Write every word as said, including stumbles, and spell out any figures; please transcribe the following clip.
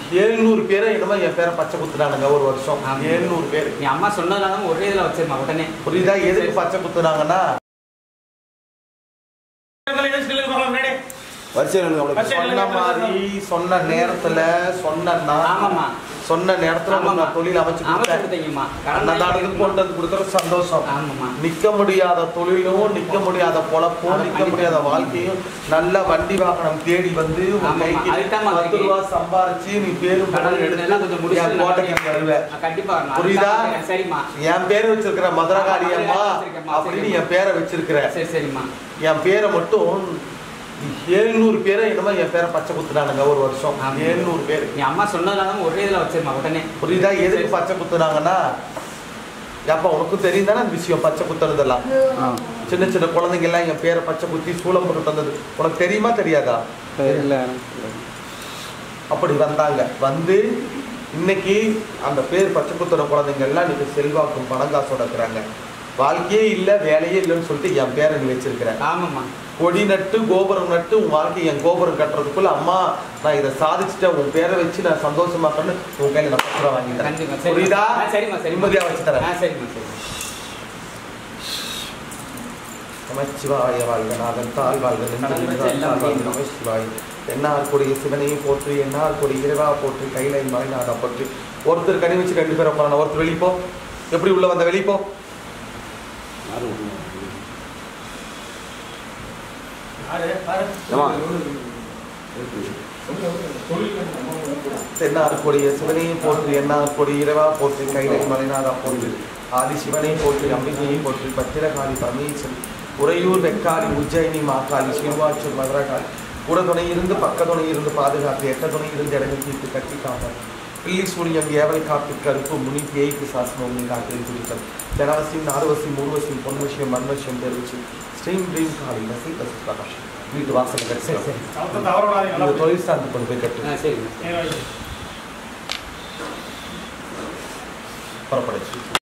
எழுநூறு பேரை என்னமோ என் பேரை பச்சை குத்துனானுங்க ஒரு வருஷம். எழுநூறு பேர் என் அம்மா சொன்னதுனால ஒரே இதில் வச்சிருமா உடனே. புரியுதா? எதுக்கு பச்சை குத்துனாங்கன்னா சொன்ன மாதிரி சொன்ன நேரத்துல சொன்னா சொன்ன நேரத்துல தொழில் அமைச்சு அன்னதானத்துக்கு கொண்டு வந்து கொடுக்குற சந்தோஷம். நிக்க முடியாத தொழிலும் நிக்க முடியாத பொழப்பும் நிக்க முடியாத வாழ்க்கையும் நல்ல வண்டி வாகனம் தேடி வந்து பத்து ரூபா சம்பாரிச்சு நீ பேரும் புரியுதா? என் பேரை வச்சிருக்கிற மதுரகாரி அம்மா அப்படின்னு என் பேரை வச்சிருக்கிற. என் பேரை மட்டும் எழுநூறு பேரை என்னமோ என் பேரை பச்சை குத்துனானுங்க ஒரு வருஷம். எழுநூறு பேர் என் அம்மா சொன்னதுனால ஒரே இதில் வச்சிருமா உடனே. புரியுதா? எதுக்கு பச்சை குத்துனாங்கன்னா ஏப்பா உனக்கும் தெரியும் தானே விஷயம் பச்சை குத்துறதெல்லாம். சின்ன சின்ன குழந்தைங்க எல்லாம் என் பேரை பச்சை குத்தி சூளம் போட்டு வந்தது உனக்கு தெரியுமா தெரியாதா? அப்படி வந்தாங்க. வந்து இன்னைக்கு அந்த பேர் பச்சை குத்துற குழந்தைங்க எல்லாம் இன்னைக்கு செல்வாக்கும் பணம் காசோட இருக்கிறாங்க. வாழ்க்கையே இல்லை வேலையே இல்லைன்னு சொல்லிட்டு என் பேரை நீ வச்சிருக்கிறேன். ஆமாம்மா. கொடி நட்டு கோபுரம் நட்டு உன் வாழ்க்கை என் கோபுரம் கட்டுறதுக்குள்ள அம்மா நான் இதை சாதிச்சுட்டேன் உன் பேரை வச்சு நான் சந்தோஷமா பண்ணு உன் கையில நான் பத்திரம் வாங்கிட்டேன். புரியுதா? நிம்மதியா வச்சு தரேன். நமச்சிவாய வாழ்க நாதன் தாழ் வாழ்க நமச்சிவாய். என்னார் கொடிய சிவனையும் போற்று என்னார் கொடி இறைவா போற்று கையில மறைநாதா போற்று. ஒருத்தர் கனி வச்சு ரெண்டு பேரும் போறான. ஒருத்தர் வெளிப்போ. எப்படி உள்ள வந்த வெளிப்போ. தென்னார் கொடிய சிவனையும் போற்று என்னார் கொடி இறைவா போற்று கைலை மலைநாதா போற்று ஆதி சிவனை போற்று அம்பிகையை போற்று பத்திரகாளி பரமேஸ்வரி உறையூர் வெக்காளி உஜ்ஜயினி மாக்காளி சிறுவாச்சூர் மதுரகாளி கூட துணை இருந்து பக்க துணை இருந்து பாதுகாத்து எட்ட துணை இருந்து இடங்கள் தீர்த்து கட்டி காப்பார். பில்லி சூனியம் ஏவல் காப்பு கருப்பு முனி பேய்க்கு சாசனம் உண்மை காட்டில் குறித்தல் ஜனவசியம் நாடுவசியம் மூர்வசியம் பொன்வசியம் மண்வசியம் தெரிவிச்சு ஸ்ரீம் ட்ரீம் காளி நசி பசு பிரகாஷ் வீட்டு வாசல் கட்டி தொழில் சார்ந்து கொண்டு போய் கட்டு புறப்படைச்சு.